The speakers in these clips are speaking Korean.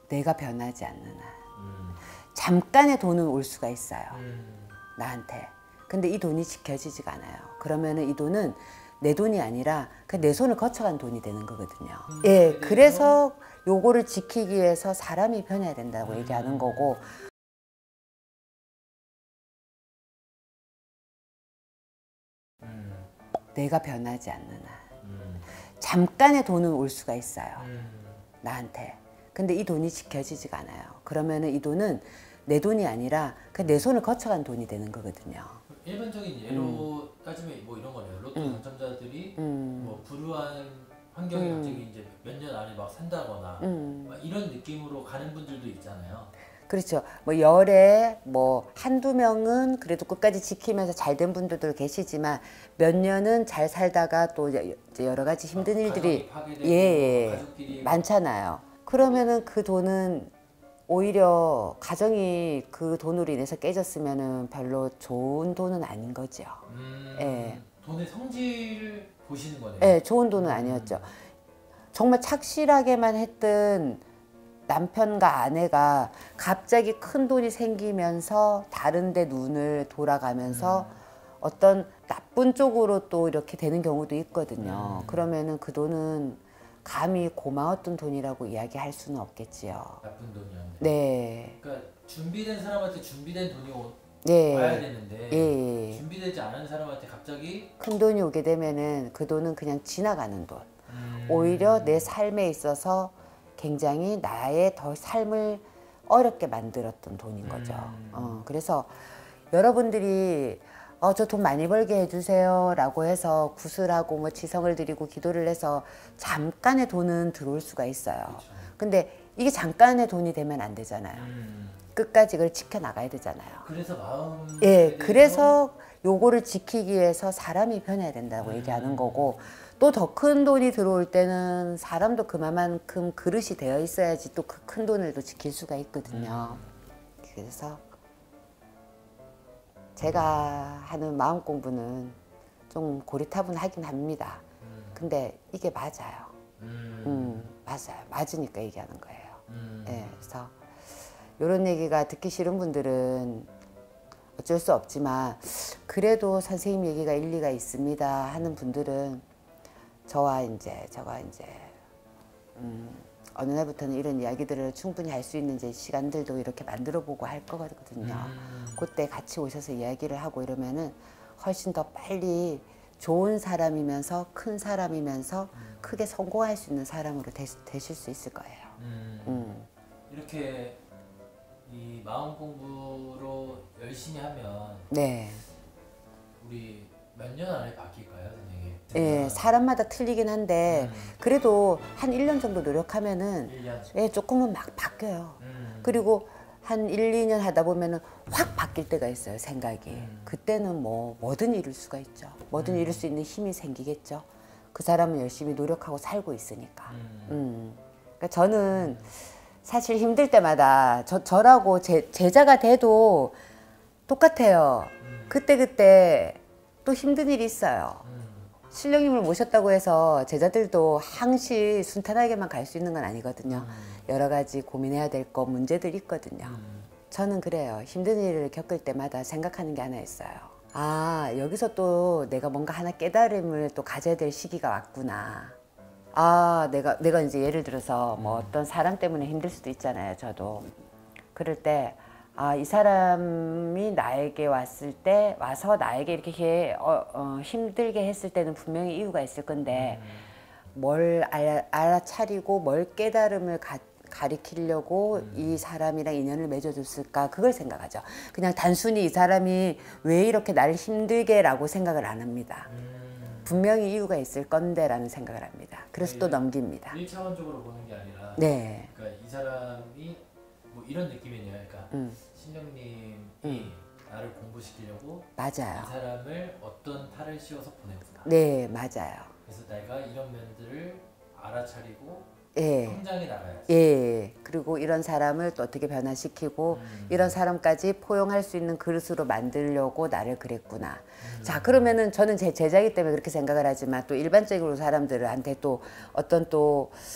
내가 변하지 않는 한 잠깐의 돈은 올 수가 있어요. 나한테. 근데 이 돈이 지켜지지가 않아요. 그러면은 이 돈은 내 돈이 아니라 내 손을 거쳐간 돈이 되는 거거든요. 예, 그래서 요거를 지키기 위해서 사람이 변해야 된다고 얘기하는 거고, 내가 변하지 않는 한 잠깐의 돈은 올 수가 있어요. 나한테. 근데 이 돈이 지켜지지가 않아요. 그러면은 이 돈은 내 돈이 아니라 내 손을 거쳐간 돈이 되는 거거든요. 일반적인 예로 따지면 뭐 이런 거네요. 로또 당첨자들이 뭐 불우한 환경에 갑자기 이제 몇 년 안에 막 산다거나 막 이런 느낌으로 가는 분들도 있잖아요. 그렇죠. 뭐 열에 뭐 한두 명은 그래도 끝까지 지키면서 잘 된 분들도 계시지만 몇 년은 잘 살다가 또 여러 가지 힘든 일들이 가족끼리 많잖아요. 그러면은 그 돈은 오히려 가정이 그 돈으로 인해서 깨졌으면은 별로 좋은 돈은 아닌 거죠. 예. 돈의 성질을 보시는 거네요. 예, 좋은 돈은 아니었죠. 정말 착실하게만 했던 남편과 아내가 갑자기 큰 돈이 생기면서 다른 데 눈을 돌아가면서 어떤 나쁜 쪽으로 또 이렇게 되는 경우도 있거든요. 그러면은 그 돈은 감히 고마웠던 돈이라고 이야기할 수는 없겠지요. 나쁜 돈이었네. 네. 그러니까 준비된 사람한테 준비된 돈이 네. 와야 되는데 예. 준비되지 않은 사람한테 갑자기 큰 돈이 오게 되면은 그 돈은 그냥 지나가는 돈. 오히려 내 삶에 있어서 굉장히 나의 더 삶을 어렵게 만들었던 돈인 거죠. 그래서 여러분들이 저 돈 많이 벌게 해주세요 라고 해서 구슬하고 뭐 지성을 드리고 기도를 해서 잠깐의 돈은 들어올 수가 있어요. 그렇죠. 근데 이게 잠깐의 돈이 되면 안 되잖아요. 끝까지 그걸 지켜나가야 되잖아요. 그래서 마음 그래서 요거를 지키기 위해서 사람이 변해야 된다고 얘기하는 거고, 또 더 큰 돈이 들어올 때는 사람도 그만큼 그릇이 되어 있어야지 또 그 큰 돈을 또 지킬 수가 있거든요. 그래서 제가 하는 마음 공부는 좀 고리타분하긴 합니다. 근데 이게 맞아요. 맞아요. 맞으니까 얘기하는 거예요. 네, 그래서 이런 얘기가 듣기 싫은 분들은 어쩔 수 없지만 그래도 선생님 얘기가 일리가 있습니다 하는 분들은 저가 이제 어느 날부터는 이런 이야기들을 충분히 할 수 있는 이제 시간들도 이렇게 만들어 보고 할 거거든요. 그때 같이 오셔서 이야기를 하고 이러면은 훨씬 더 빨리 좋은 사람이면서 큰 사람이면서 크게 성공할 수 있는 사람으로 되실 수 있을 거예요. 이렇게 이 마음 공부로 열심히 하면 네. 우리 몇 년 안에 바뀔까요, 선생님? 예, 사람마다 틀리긴 한데 그래도 한 1년 정도 노력하면은 1년. 조금은 막 바뀌어요. 그리고 한 1, 2년 하다 보면은 확 바뀔 때가 있어요, 생각이. 그때는 뭐든 이룰 수가 있죠. 뭐든 이룰 수 있는 힘이 생기겠죠. 그 사람은 열심히 노력하고 살고 있으니까. 그러니까 저는 사실 힘들 때마다 저라고 제자가 돼도 똑같아요. 그때 또 힘든 일이 있어요. 신령님을 모셨다고 해서 제자들도 항시 순탄하게만 갈 수 있는 건 아니거든요. 여러 가지 고민해야 될 거 문제들이 있거든요. 저는 그래요. 힘든 일을 겪을 때마다 생각하는 게 하나 있어요. 아, 여기서 또 내가 뭔가 하나 깨달음을 또 가져야 될 시기가 왔구나. 아, 내가 이제 예를 들어서 뭐 어떤 사람 때문에 힘들 수도 있잖아요, 저도. 그럴 때, 아, 이 사람이 나에게 와서 나에게 이렇게 힘들게 했을 때는 분명히 이유가 있을 건데, 뭘 알아차리고 뭘 깨달음을 가리키려고 이 사람이랑 인연을 맺어줬을까, 그걸 생각하죠. 그냥 단순히 이 사람이 왜 이렇게 나를 힘들게 라고 생각을 안 합니다. 분명히 이유가 있을 건데 라는 생각을 합니다. 그래서 또 넘깁니다. 1차원적으로 보는 게 아니라 네. 그러니까 이 사람이 뭐 이런 느낌이네요. 그러니까 신령님이 나를 공부시키려고 맞아요. 이 사람을 어떤 탈을 씌워서 보냈구나. 네, 맞아요. 그래서 내가 이런 면들을 알아차리고 예. 성장해 나가야지. 예. 그리고 이런 사람을 또 어떻게 변화시키고 이런 사람까지 포용할 수 있는 그릇으로 만들려고 나를 그랬구나. 자, 그러면은 저는 제 제자이기 때문에 그렇게 생각을 하지만 또 일반적으로 사람들한테 또 어떤 또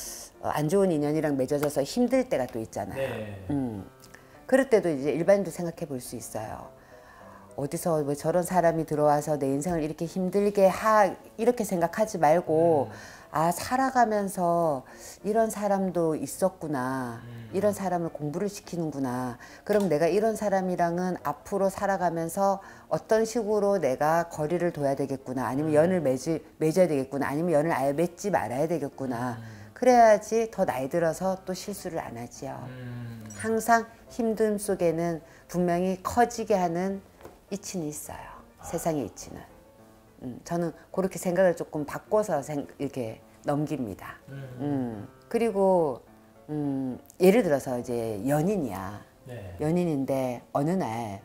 안 좋은 인연이랑 맺어져서 힘들 때가 또 있잖아요. 네. 그럴 때도 이제 일반인도 생각해 볼 수 있어요. 어디서 뭐 저런 사람이 들어와서 내 인생을 이렇게 힘들게 이렇게 생각하지 말고 아, 살아가면서 이런 사람도 있었구나. 이런 사람을 공부를 시키는구나. 그럼 내가 이런 사람이랑은 앞으로 살아가면서 어떤 식으로 내가 거리를 둬야 되겠구나. 아니면 연을 맺어야 되겠구나. 아니면 연을 아예 맺지 말아야 되겠구나. 그래야지 더 나이 들어서 또 실수를 안 하지요. 항상 힘듦 속에는 분명히 커지게 하는 이치는 있어요. 세상의 이치는. 저는 그렇게 생각을 조금 바꿔서 이렇게 넘깁니다. 그리고 예를 들어서 이제 연인이야. 네. 연인인데 어느 날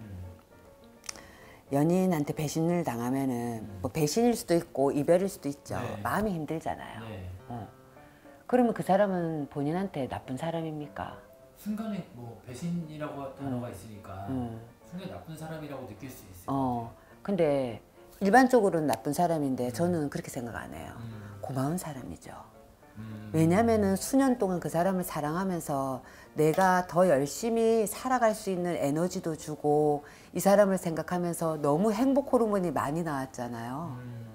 연인한테 배신을 당하면은 뭐 배신일 수도 있고 이별일 수도 있죠. 네. 마음이 힘들잖아요. 네. 그러면 그 사람은 본인한테 나쁜 사람입니까? 순간에 뭐 배신이라고 단어가 있으니까 순간에 나쁜 사람이라고 느낄 수 있을 것 같아요. 근데 일반적으로는 나쁜 사람인데 저는 그렇게 생각 안 해요. 고마운 사람이죠. 왜냐면은 수년 동안 그 사람을 사랑하면서 내가 더 열심히 살아갈 수 있는 에너지도 주고 이 사람을 생각하면서 너무 행복 호르몬이 많이 나왔잖아요.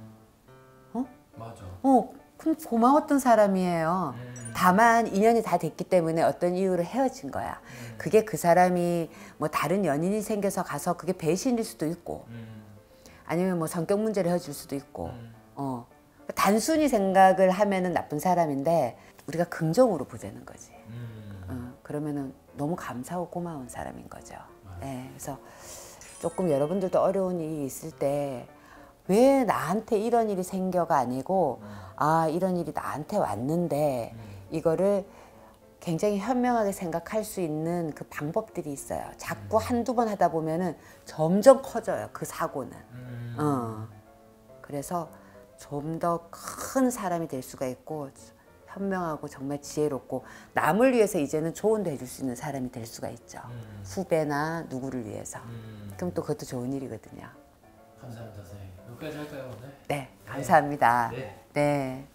맞아. 그럼 고마웠던 사람이에요. 다만 인연이 다 됐기 때문에 어떤 이유로 헤어진 거야. 그게 그 사람이 뭐 다른 연인이 생겨서 가서 그게 배신일 수도 있고 아니면 뭐 성격 문제로 헤어질 수도 있고 단순히 생각을 하면은 나쁜 사람인데 우리가 긍정으로 보자는 거지. 그러면은 너무 감사하고 고마운 사람인 거죠. 네, 그래서 조금 여러분들도 어려운 일이 있을 때 왜 나한테 이런 일이 생겨가 아니고 아, 이런 일이 나한테 왔는데 이거를 굉장히 현명하게 생각할 수 있는 그 방법들이 있어요. 자꾸 한두 번 하다 보면은 점점 커져요. 그 사고는. 그래서 좀 더 큰 사람이 될 수가 있고 현명하고 정말 지혜롭고 남을 위해서 이제는 조언도 해줄 수 있는 사람이 될 수가 있죠. 후배나 누구를 위해서. 그럼 또 그것도 좋은 일이거든요. 감사합니다, 선생님. 여기까지 할까요, 오늘? 네, 감사합니다. 네. 네.